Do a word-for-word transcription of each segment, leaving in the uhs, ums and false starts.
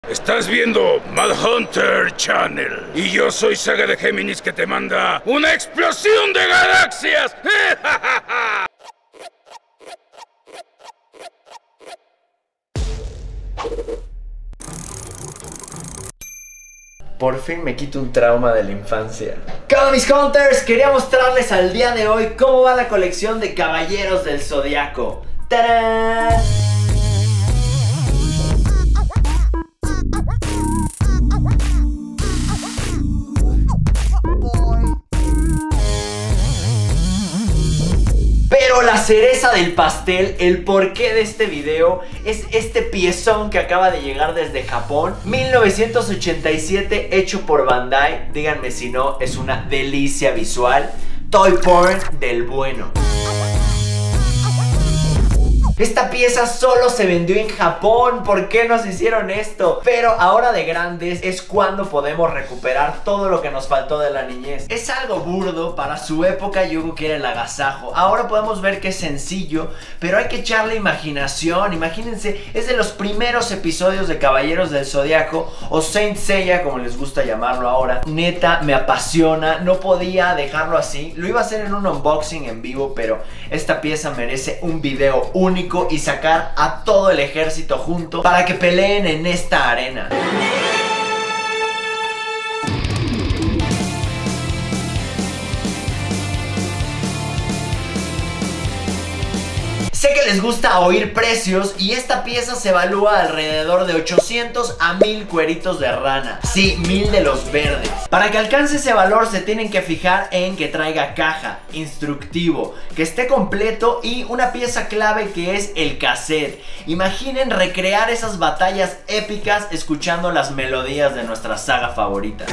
Estás viendo Mad Hunter Channel y yo soy Saga de Géminis que te manda una explosión de galaxias. Por fin me quito un trauma de la infancia. ¿Qué onda, mis Hunters? Quería mostrarles al día de hoy cómo va la colección de Caballeros del Zodiaco. ¡Tarán! Pero la cereza del pastel, el porqué de este video, es este piezón que acaba de llegar desde Japón, mil novecientos ochenta y siete, hecho por Bandai. Díganme si no, es una delicia visual. Toy porn del bueno. Esta pieza solo se vendió en Japón. ¿Por qué nos hicieron esto? Pero ahora de grandes es cuando podemos recuperar todo lo que nos faltó de la niñez. Es algo burdo, para su época yo creo que era el agasajo. Ahora podemos ver que es sencillo, pero hay que echarle imaginación. Imagínense, es de los primeros episodios de Caballeros del Zodiaco, o Saint Seiya como les gusta llamarlo ahora. Neta, me apasiona, no podía dejarlo así. Lo iba a hacer en un unboxing en vivo, pero esta pieza merece un video único y sacar a todo el ejército junto para que peleen en esta arena. Sé que les gusta oír precios y esta pieza se evalúa alrededor de ochocientos a mil cueritos de rana. Sí, mil de los verdes. Para que alcance ese valor se tienen que fijar en que traiga caja, instructivo, que esté completo y una pieza clave que es el cassette. Imaginen recrear esas batallas épicas escuchando las melodías de nuestra saga favorita.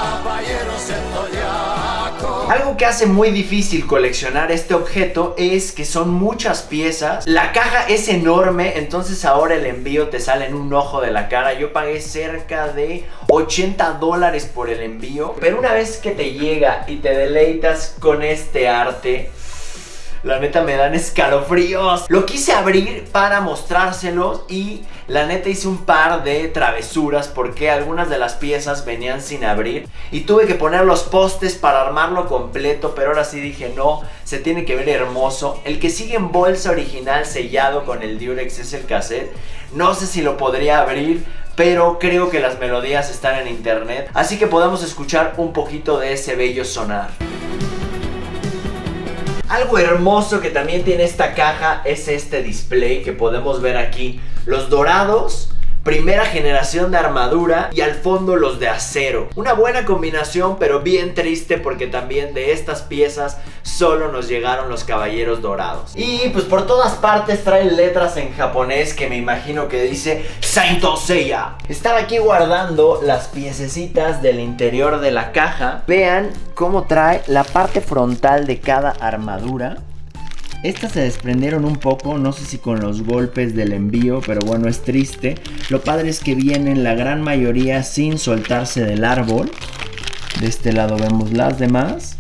Algo que hace muy difícil coleccionar este objeto es que son muchas piezas. La caja es enorme, entonces ahora el envío te sale en un ojo de la cara. Yo pagué cerca de ochenta dólares por el envío, pero una vez que te llega y te deleitas con este arte, la neta me dan escalofríos. Lo quise abrir para mostrárselos y la neta hice un par de travesuras porque algunas de las piezas venían sin abrir y tuve que poner los postes para armarlo completo, pero ahora sí dije no, se tiene que ver hermoso. El que sigue en bolsa original sellado con el Durex es el cassette. No sé si lo podría abrir, pero creo que las melodías están en internet, así que podemos escuchar un poquito de ese bello sonar. Algo hermoso que también tiene esta caja es este display que podemos ver aquí. Los dorados, primera generación de armadura, y al fondo los de acero. Una buena combinación, pero bien triste porque también de estas piezas solo nos llegaron los caballeros dorados. Y pues por todas partes traen letras en japonés que me imagino que dice Saint Seiya. Estaba aquí guardando las piececitas del interior de la caja. Vean cómo trae la parte frontal de cada armadura. Estas se desprendieron un poco, no sé si con los golpes del envío, pero bueno, es triste. Lo padre es que vienen la gran mayoría sin soltarse del árbol. De este lado vemos las demás.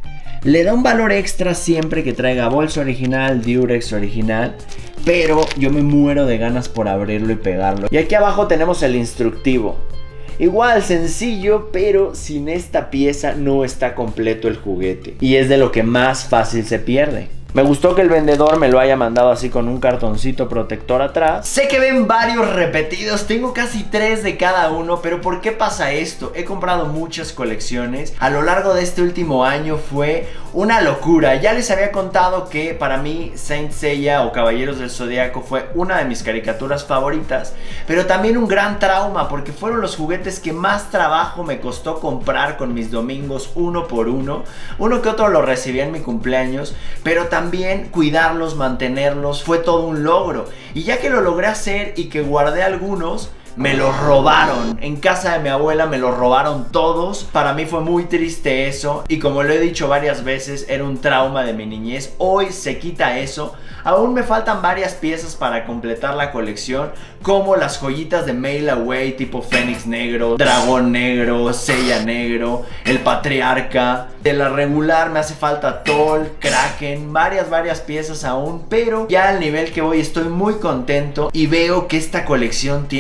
Le da un valor extra siempre que traiga bolsa original, Durex original, pero yo me muero de ganas por abrirlo y pegarlo. Y aquí abajo tenemos el instructivo. Igual, sencillo, pero sin esta pieza no está completo el juguete. Y es de lo que más fácil se pierde. Me gustó que el vendedor me lo haya mandado así con un cartoncito protector atrás. Sé que ven varios repetidos, tengo casi tres de cada uno, pero ¿por qué pasa esto? He comprado muchas colecciones. A lo largo de este último año fue una locura. Ya les había contado que para mí Saint Seiya o Caballeros del Zodiaco fue una de mis caricaturas favoritas, pero también un gran trauma porque fueron los juguetes que más trabajo me costó comprar con mis domingos uno por uno. Uno que otro lo recibí en mi cumpleaños, pero también También cuidarlos, mantenerlos, fue todo un logro. Y ya que lo logré hacer y que guardé algunos, me los robaron. En casa de mi abuela me los robaron todos. Para mí fue muy triste eso. Y como lo he dicho varias veces, era un trauma de mi niñez. Hoy se quita eso. Aún me faltan varias piezas para completar la colección, como las joyitas de Mail Away tipo Fénix Negro, Dragón Negro, Seiya Negro, el Patriarca. De la regular me hace falta Toll, Kraken, varias varias piezas aún, pero ya al nivel que voy estoy muy contento y veo que esta colección tiene muchísimo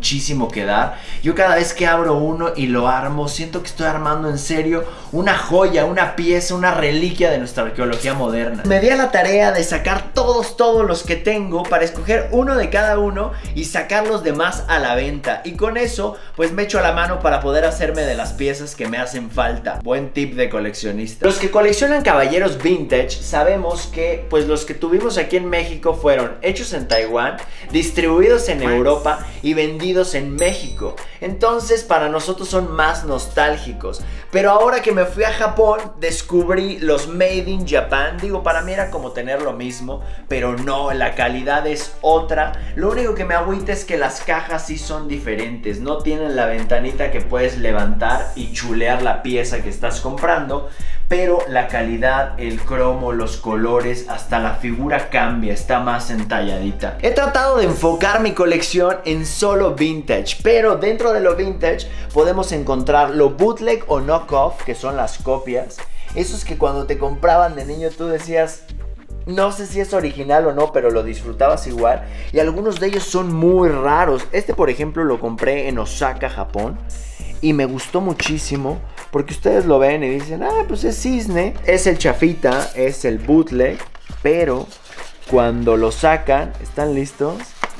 muchísimo que dar. Yo cada vez que abro uno y lo armo, siento que estoy armando en serio una joya, una pieza, una reliquia de nuestra arqueología moderna. Me di a la tarea de sacar todos, todos los que tengo para escoger uno de cada uno y sacar los demás a la venta. Y con eso, pues me echo a la mano para poder hacerme de las piezas que me hacen falta. Buen tip de coleccionista. Los que coleccionan caballeros vintage, sabemos que, pues los que tuvimos aquí en México fueron hechos en Taiwán, distribuidos en Europa y vendidos en México. Entonces para nosotros son más nostálgicos. Pero ahora que me fui a Japón, descubrí los Made in Japan. Digo, para mí era como tener lo mismo, pero no, la calidad es otra. Lo único que me agüita es que las cajas sí son diferentes. No tienen la ventanita que puedes levantar y chulear la pieza que estás comprando, pero la calidad, el cromo, los colores, hasta la figura cambia, está más entalladita. He tratado de enfocar mi colección en solo vintage, pero dentro de lo vintage podemos encontrar lo bootleg o knockoff, que son las copias. Esos que cuando te compraban de niño tú decías, no sé si es original o no, pero lo disfrutabas igual. Y algunos de ellos son muy raros. Este, por ejemplo, lo compré en Osaka, Japón, y me gustó muchísimo porque ustedes lo ven y dicen, ah, pues es cisne. Es el chafita, es el bootleg, pero cuando lo sacan, ¿están listos?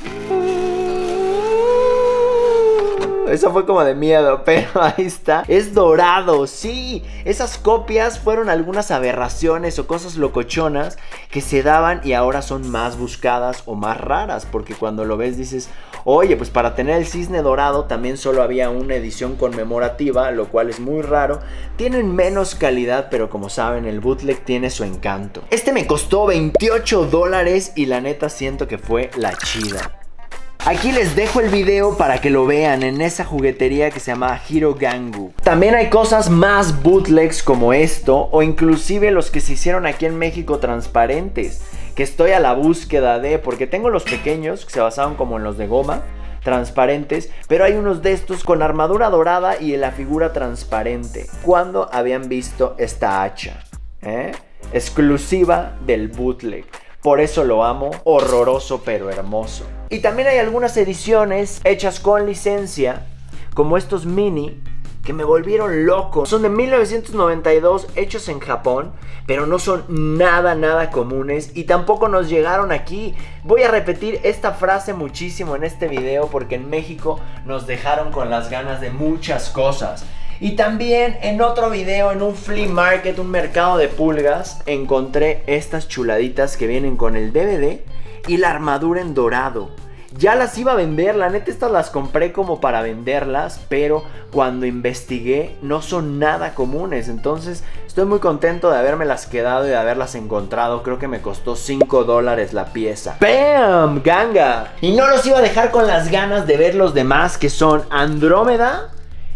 Eso fue como de miedo, pero ahí está. Es dorado, sí. Esas copias fueron algunas aberraciones o cosas locochonas que se daban y ahora son más buscadas o más raras, porque cuando lo ves dices, oye, pues para tener el cisne dorado también solo había una edición conmemorativa, lo cual es muy raro. Tienen menos calidad, pero como saben, el bootleg tiene su encanto. Este me costó veintiocho dólares y la neta siento que fue la chida. Aquí les dejo el video para que lo vean en esa juguetería que se llama Hiro Gangu. También hay cosas más bootlegs como esto, o inclusive los que se hicieron aquí en México transparentes, que estoy a la búsqueda de, porque tengo los pequeños que se basaban como en los de goma, transparentes, pero hay unos de estos con armadura dorada y en la figura transparente. ¿Cuándo habían visto esta hacha? ¿Eh? Exclusiva del bootleg. Por eso lo amo, horroroso pero hermoso. Y también hay algunas ediciones hechas con licencia, como estos mini, que me volvieron loco. Son de mil novecientos noventa y dos, hechos en Japón, pero no son nada, nada comunes y tampoco nos llegaron aquí. Voy a repetir esta frase muchísimo en este video porque en México nos dejaron con las ganas de muchas cosas. Y también en otro video, en un flea market, un mercado de pulgas, encontré estas chuladitas que vienen con el D V D y la armadura en dorado. Ya las iba a vender, la neta estas las compré como para venderlas, pero cuando investigué no son nada comunes. Entonces estoy muy contento de habérmelas quedado y de haberlas encontrado. Creo que me costó cinco dólares la pieza. ¡Bam! ¡Ganga! Y no los iba a dejar con las ganas de ver los demás, que son Andrómeda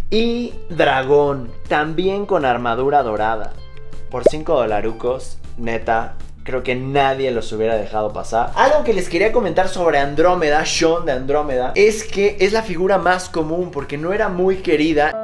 y Dragón, también con armadura dorada. Por cinco dolarucos, neta, creo que nadie los hubiera dejado pasar. Algo que les quería comentar sobre Andrómeda, Sean de Andrómeda, es que es la figura más común porque no era muy querida.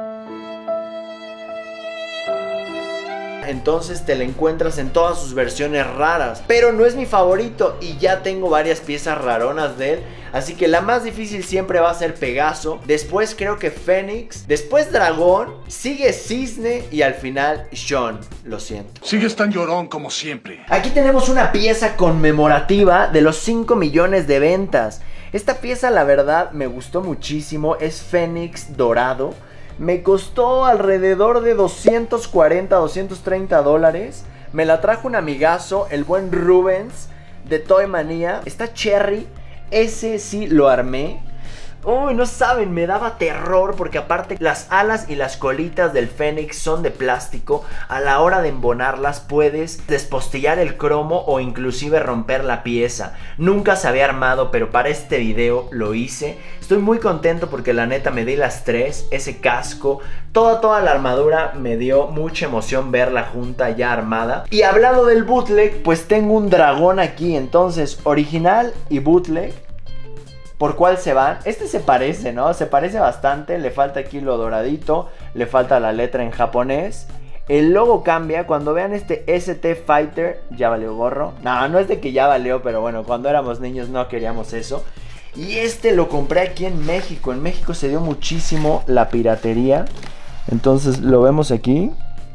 Entonces te la encuentras en todas sus versiones raras, pero no es mi favorito y ya tengo varias piezas raronas de él. Así que la más difícil siempre va a ser Pegaso, después creo que Fénix, después Dragón, sigue Cisne y al final Sean. Lo siento. Sigues tan llorón como siempre. Aquí tenemos una pieza conmemorativa de los cinco millones de ventas. Esta pieza la verdad me gustó muchísimo, es Fénix dorado. Me costó alrededor de doscientos cuarenta, doscientos treinta dólares. Me la trajo un amigazo, el buen Rubens de Toy Manía. Está Cherry, ese sí lo armé. Uy, no saben, me daba terror porque aparte las alas y las colitas del Fénix son de plástico. A la hora de embonarlas puedes despostillar el cromo o inclusive romper la pieza. Nunca se había armado, pero para este video lo hice. Estoy muy contento porque la neta me di las tres, ese casco, toda toda la armadura, me dio mucha emoción verla junta ya armada. Y hablando del bootleg, pues tengo un dragón aquí, entonces original y bootleg. ¿Por cuál se van? Este se parece, ¿no? Se parece bastante. Le falta aquí lo doradito. Le falta la letra en japonés. El logo cambia. Cuando vean este S T Fighter, ya valió gorro. No, no es de que ya valió, pero bueno, cuando éramos niños no queríamos eso. Y este lo compré aquí en México. En México se dio muchísimo la piratería. Entonces lo vemos aquí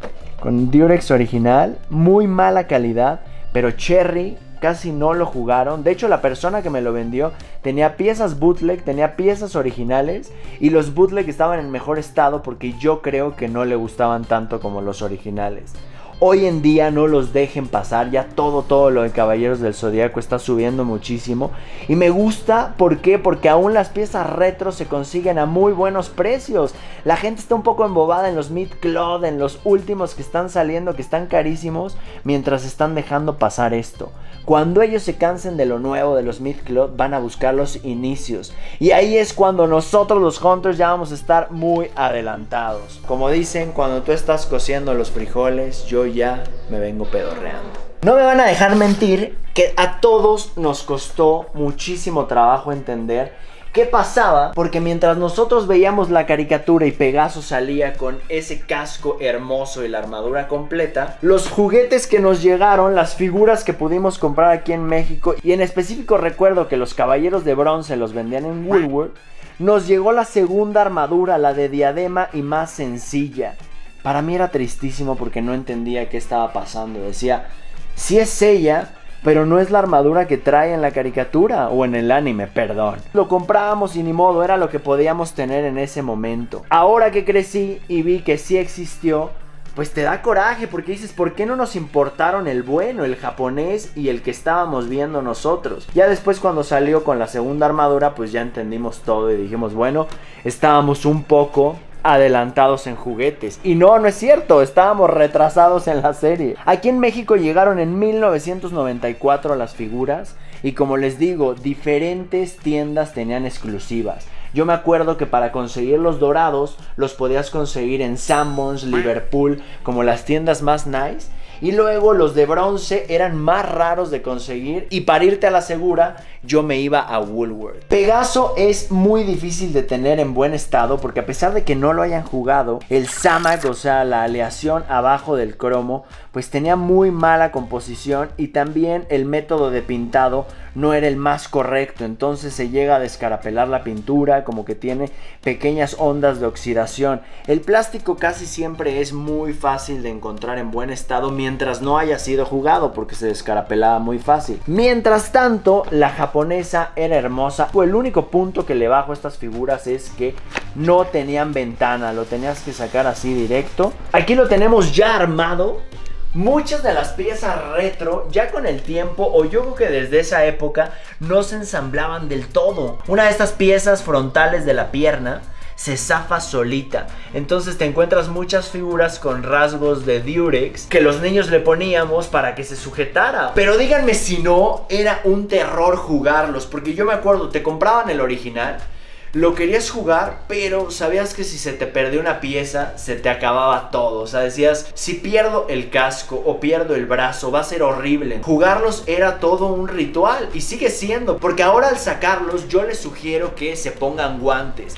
con Durex original, muy mala calidad, pero Cherry casi no lo jugaron. De hecho, la persona que me lo vendió tenía piezas bootleg, tenía piezas originales, y los bootleg estaban en mejor estado porque yo creo que no le gustaban tanto como los originales. Hoy en día no los dejen pasar, ya todo, todo lo de Caballeros del Zodíaco está subiendo muchísimo. Y me gusta, ¿por qué? Porque aún las piezas retro se consiguen a muy buenos precios. La gente está un poco embobada en los mid-cloth, en los últimos que están saliendo, que están carísimos, mientras están dejando pasar esto. Cuando ellos se cansen de lo nuevo, de los mid-cloth, van a buscar los inicios. Y ahí es cuando nosotros los Hunters ya vamos a estar muy adelantados. Como dicen, cuando tú estás cociendo los frijoles, yo ya me vengo pedorreando. No me van a dejar mentir que a todos nos costó muchísimo trabajo entender qué pasaba, porque mientras nosotros veíamos la caricatura y Pegaso salía con ese casco hermoso y la armadura completa, los juguetes que nos llegaron, las figuras que pudimos comprar aquí en México, y en específico recuerdo que los Caballeros de Bronce los vendían en Woolworth, nos llegó la segunda armadura, la de diadema y más sencilla. Para mí era tristísimo porque no entendía qué estaba pasando. Decía, sí es ella, pero no es la armadura que trae en la caricatura o en el anime, perdón. Lo comprábamos y ni modo, era lo que podíamos tener en ese momento. Ahora que crecí y vi que sí existió, pues te da coraje porque dices, ¿por qué no nos importaron el bueno, el japonés y el que estábamos viendo nosotros? Ya después cuando salió con la segunda armadura, pues ya entendimos todo y dijimos, bueno, estábamos un poco adelantados en juguetes. Y no, no es cierto, estábamos retrasados en la serie. Aquí en México llegaron en mil novecientos noventa y cuatro las figuras, y como les digo, diferentes tiendas tenían exclusivas. Yo me acuerdo que para conseguir los dorados los podías conseguir en Sanborns, Liverpool, como las tiendas más nice. Y luego los de bronce eran más raros de conseguir, y para irte a la segura yo me iba a Woolworth. Pegaso es muy difícil de tener en buen estado porque a pesar de que no lo hayan jugado, el Samac, o sea la aleación abajo del cromo, pues tenía muy mala composición, y también el método de pintado no era el más correcto. Entonces se llega a descarapelar la pintura, como que tiene pequeñas ondas de oxidación. El plástico casi siempre es muy fácil de encontrar en buen estado mientras no haya sido jugado, porque se descarapelaba muy fácil. Mientras tanto, la japonesa era hermosa. El único punto que le bajo a estas figuras es que no tenían ventana, lo tenías que sacar así directo. Aquí lo tenemos ya armado. Muchas de las piezas retro, ya con el tiempo, o yo creo que desde esa época, no se ensamblaban del todo. Una de estas piezas frontales de la pierna se zafa solita. Entonces te encuentras muchas figuras con rasgos de Durex que los niños le poníamos para que se sujetara. Pero díganme si no, era un terror jugarlos, porque yo me acuerdo, te compraban el original, lo querías jugar, pero sabías que si se te perdió una pieza, se te acababa todo. O sea, decías, si pierdo el casco o pierdo el brazo, va a ser horrible. Jugarlos era todo un ritual, y sigue siendo, porque ahora al sacarlos yo les sugiero que se pongan guantes.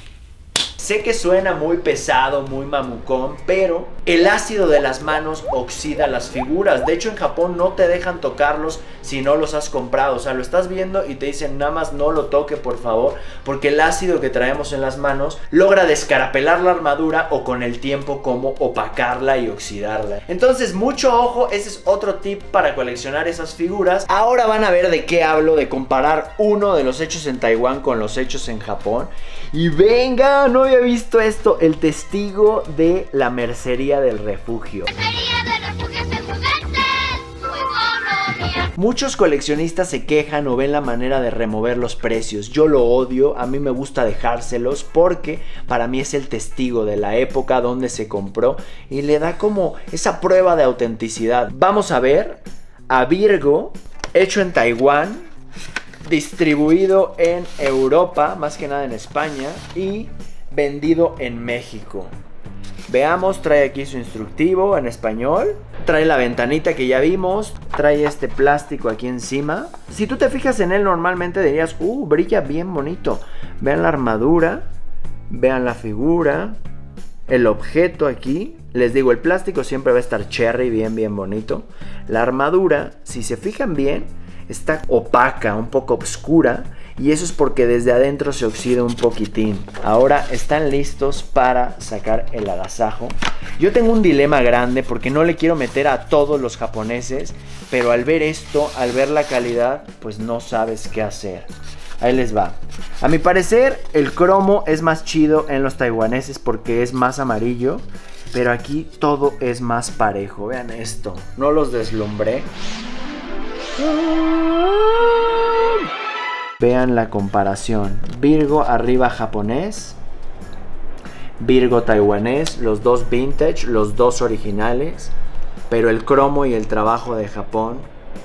Sé que suena muy pesado, muy mamucón, pero el ácido de las manos oxida las figuras. De hecho, en Japón no te dejan tocarlos si no los has comprado. O sea, lo estás viendo y te dicen, nada más no lo toque, por favor, porque el ácido que traemos en las manos logra descarapelar la armadura, o con el tiempo como opacarla y oxidarla. Entonces, mucho ojo, ese es otro tip para coleccionar esas figuras. Ahora van a ver de qué hablo, de comparar uno de los hechos en Taiwán con los hechos en Japón. Y venga, no había visto esto, el testigo de la mercería del refugio. Muchos coleccionistas se quejan o ven la manera de remover los precios. Yo lo odio, a mí me gusta dejárselos porque para mí es el testigo de la época donde se compró y le da como esa prueba de autenticidad. Vamos a ver a Virgo, hecho en Taiwán, distribuido en Europa, más que nada en España, y vendido en México. Veamos, trae aquí su instructivo en español, trae la ventanita que ya vimos, trae este plástico aquí encima. Si tú te fijas en él normalmente dirías, uh, brilla bien bonito. Vean la armadura, vean la figura, el objeto aquí. Les digo, el plástico siempre va a estar cherry, bien bien bonito. La armadura, si se fijan bien, está opaca, un poco oscura. Y eso es porque desde adentro se oxida un poquitín. Ahora están listos para sacar el agasajo. Yo tengo un dilema grande porque no le quiero meter a todos los japoneses, pero al ver esto, al ver la calidad, pues no sabes qué hacer. Ahí les va. A mi parecer, el cromo es más chido en los taiwaneses porque es más amarillo, pero aquí todo es más parejo. Vean esto, no los deslumbré. Vean la comparación. Virgo arriba japonés, Virgo taiwanés, los dos vintage, los dos originales, pero el cromo y el trabajo de Japón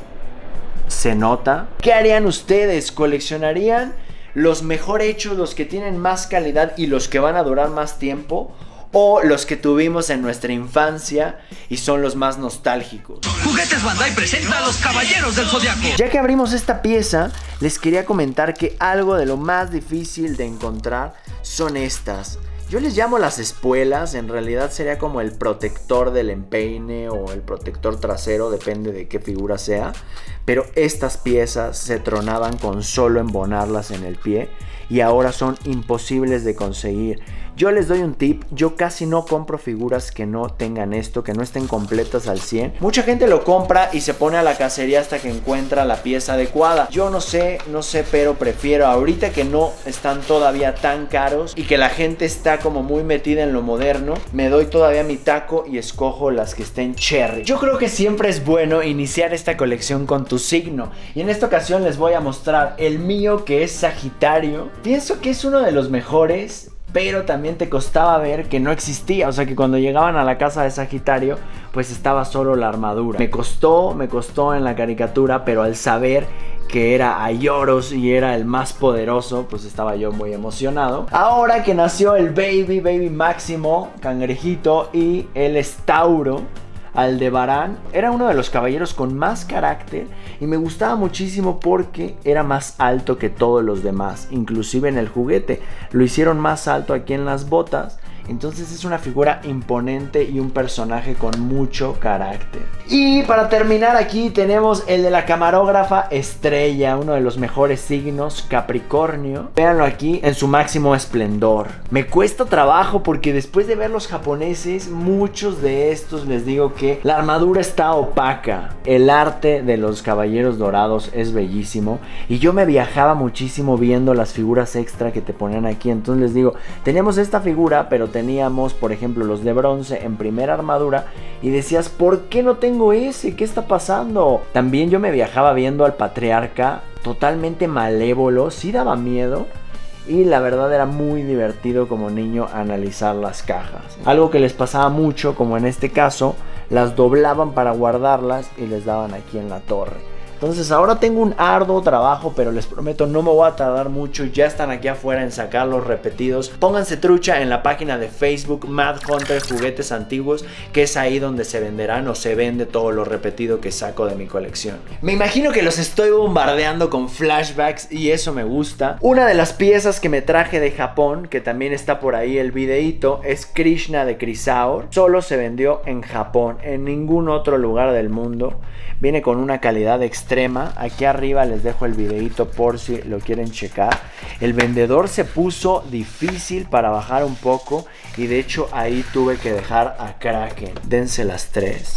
se nota. ¿Qué harían ustedes? ¿Coleccionarían los mejor hechos, los que tienen más calidad y los que van a durar más tiempo? ¿O los que tuvimos en nuestra infancia y son los más nostálgicos? Juguetes Bandai presenta a los Caballeros del Zodiaco. Ya que abrimos esta pieza, les quería comentar que algo de lo más difícil de encontrar son estas. Yo les llamo las espuelas, en realidad sería como el protector del empeine o el protector trasero, depende de qué figura sea. Pero estas piezas se tronaban con solo embonarlas en el pie y ahora son imposibles de conseguir. Yo les doy un tip, yo casi no compro figuras que no tengan esto, que no estén completas al cien. Mucha gente lo compra y se pone a la cacería hasta que encuentra la pieza adecuada. Yo no sé, no sé, pero prefiero ahorita que no están todavía tan caros y que la gente está como muy metida en lo moderno, me doy todavía mi taco y escojo las que estén cherry. Yo creo que siempre es bueno iniciar esta colección con tu signo y en esta ocasión les voy a mostrar el mío, que es Sagitario. Pienso que es uno de los mejores, pero también te costaba ver que no existía. O sea que cuando llegaban a la casa de Sagitario, pues estaba solo la armadura. Me costó, me costó en la caricatura, pero al saber que era Aioros y era el más poderoso, pues estaba yo muy emocionado. Ahora que nació el Baby, Baby Máximo, Cangrejito, y el Tauro, Aldebarán, era uno de los caballeros con más carácter y me gustaba muchísimo porque era más alto que todos los demás, inclusive en el juguete lo hicieron más alto aquí en las botas. Entonces es una figura imponente y un personaje con mucho carácter. Y para terminar, aquí tenemos el de la camarógrafa Estrella, uno de los mejores signos, Capricornio. Véanlo aquí en su máximo esplendor. Me cuesta trabajo porque después de ver los japoneses, muchos de estos les digo que la armadura está opaca. El arte de los caballeros dorados es bellísimo y yo me viajaba muchísimo viendo las figuras extra que te ponían aquí. Entonces les digo, tenemos esta figura, pero teníamos, por ejemplo, los de bronce en primera armadura y decías, ¿por qué no tengo ese? ¿Qué está pasando? También yo me viajaba viendo al patriarca totalmente malévolo, sí daba miedo y la verdad era muy divertido como niño analizar las cajas. Algo que les pasaba mucho, como en este caso, las doblaban para guardarlas y les daban aquí en la torre. Entonces ahora tengo un arduo trabajo, pero les prometo no me voy a tardar mucho. Ya están aquí afuera en sacar los repetidos. Pónganse trucha en la página de Facebook Mad Hunter Juguetes Antiguos, que es ahí donde se venderán o se vende todo lo repetido que saco de mi colección. Me imagino que los estoy bombardeando con flashbacks y eso me gusta. Una de las piezas que me traje de Japón, que también está por ahí el videito, es Krishna de Chrysaor. Solo se vendió en Japón, en ningún otro lugar del mundo. Viene con una calidad extrema. Aquí arriba les dejo el videito por si lo quieren checar. El vendedor se puso difícil para bajar un poco y de hecho ahí tuve que dejar a Kraken. Dense las tres.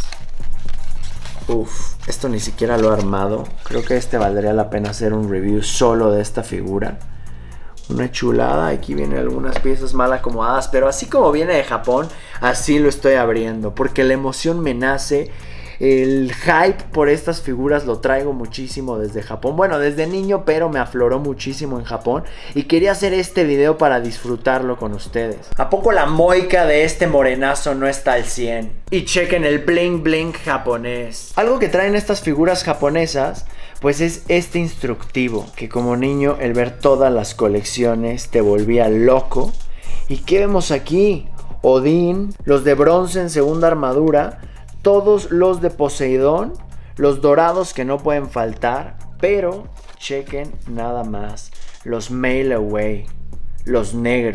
Uf, esto ni siquiera lo he armado. Creo que este valdría la pena hacer un review solo de esta figura. Una chulada. Aquí vienen algunas piezas mal acomodadas, pero así como viene de Japón, así lo estoy abriendo porque la emoción me nace. El hype por estas figuras lo traigo muchísimo desde Japón. Bueno, desde niño, pero me afloró muchísimo en Japón y quería hacer este video para disfrutarlo con ustedes. ¿A poco la moica de este morenazo no está al cien? Y chequen el bling bling japonés. Algo que traen estas figuras japonesas, pues es este instructivo, que como niño el ver todas las colecciones te volvía loco. ¿Y qué vemos aquí? Odín, los de bronce en segunda armadura, todos los de Poseidón, los dorados que no pueden faltar, pero chequen nada más, los Mail Away, los negros,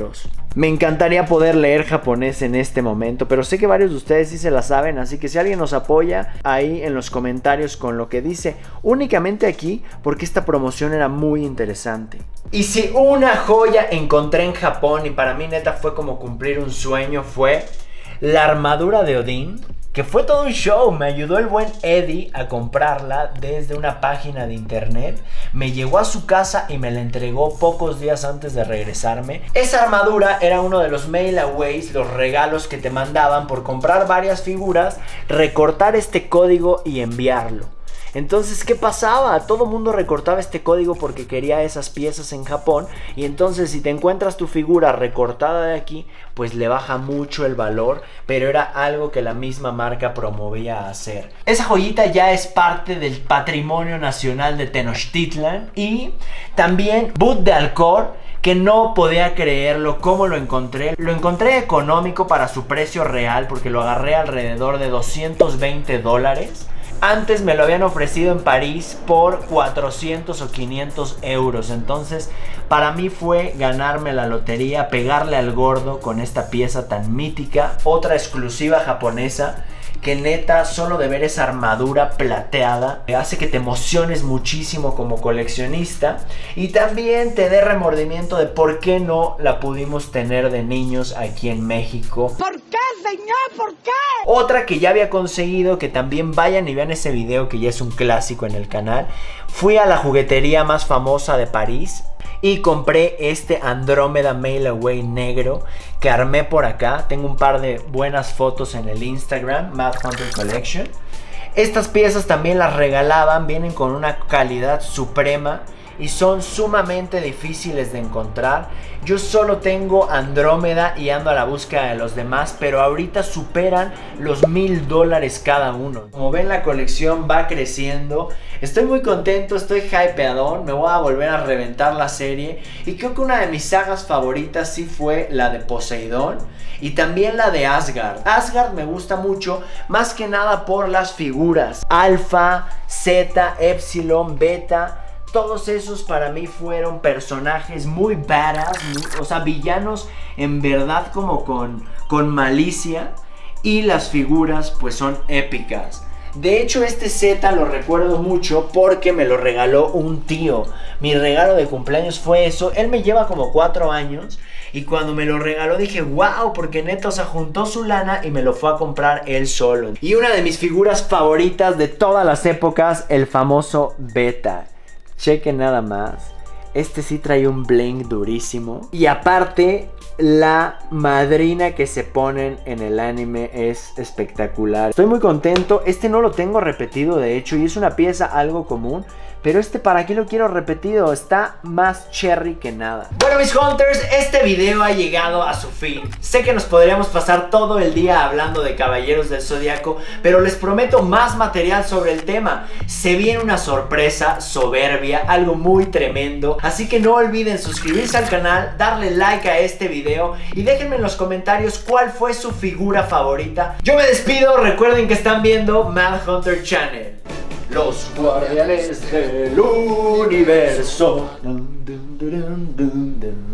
Me encantaría poder leer japonés en este momento, pero sé que varios de ustedes sí se la saben, así que si alguien nos apoya ahí en los comentarios con lo que dice, únicamente aquí, porque esta promoción era muy interesante. Y si una joya encontré en Japón, y para mí neta fue como cumplir un sueño, fue la armadura de Odín, que fue todo un show. Me ayudó el buen Eddie a comprarla desde una página de internet. Me llegó a su casa y me la entregó pocos días antes de regresarme. Esa armadura era uno de los mailaways, los regalos que te mandaban por comprar varias figuras, recortar este código y enviarlo. Entonces, ¿qué pasaba? Todo el mundo recortaba este código porque quería esas piezas en Japón. Y entonces, si te encuentras tu figura recortada de aquí, pues le baja mucho el valor. Pero era algo que la misma marca promovía hacer. Esa joyita ya es parte del patrimonio nacional de Tenochtitlan. Y también Boot de Alcor, que no podía creerlo cómo lo encontré. Lo encontré económico para su precio real, porque lo agarré alrededor de doscientos veinte dólares. Antes me lo habían ofrecido en París por cuatrocientos o quinientos euros. Entonces para mí fue ganarme la lotería, pegarle al gordo con esta pieza tan mítica. Otra exclusiva japonesa que neta, solo de ver esa armadura plateada hace que te emociones muchísimo como coleccionista. Y también te dé remordimiento de por qué no la pudimos tener de niños aquí en México. ¿Por qué, señor? ¿Por qué? Otra que ya había conseguido, que también vayan y vean ese video que ya es un clásico en el canal. Fui a la juguetería más famosa de París y compré este Andrómeda Mailaway negro que armé por acá. Tengo un par de buenas fotos en el Instagram, Mad Hunter Collection. Estas piezas también las regalaban, vienen con una calidad suprema y son sumamente difíciles de encontrar. Yo solo tengo Andrómeda y ando a la búsqueda de los demás, pero ahorita superan los mil dólares cada uno. Como ven, la colección va creciendo. Estoy muy contento, estoy hypeadón. Me voy a volver a reventar la serie. Y creo que una de mis sagas favoritas sí fue la de Poseidón y también la de Asgard. Asgard me gusta mucho, más que nada por las figuras Alpha, Zeta, Epsilon, Beta. Todos esos para mí fueron personajes muy badass, muy, o sea, villanos en verdad como con, con malicia. Y las figuras pues son épicas. De hecho, este Z lo recuerdo mucho porque me lo regaló un tío. Mi regalo de cumpleaños fue eso. Él me lleva como cuatro años. Y cuando me lo regaló dije, wow, porque neta, o sea, juntó su lana y me lo fue a comprar él solo. Y una de mis figuras favoritas de todas las épocas, el famoso Beta. Chequen nada más. Este sí trae un bling durísimo. Y aparte, la madrina que se ponen en el anime es espectacular. Estoy muy contento. Este no lo tengo repetido, de hecho, y es una pieza algo común. Pero este, ¿para qué lo quiero repetido? Está más cherry que nada. Bueno, mis hunters, este video ha llegado a su fin. Sé que nos podríamos pasar todo el día hablando de Caballeros del Zodiaco, pero les prometo más material sobre el tema. Se viene una sorpresa soberbia, algo muy tremendo. Así que no olviden suscribirse al canal, darle like a este video y déjenme en los comentarios cuál fue su figura favorita. Yo me despido, recuerden que están viendo Mad Hunter Channel. Los guardianes del universo. Dun, dun, dun, dun, dun.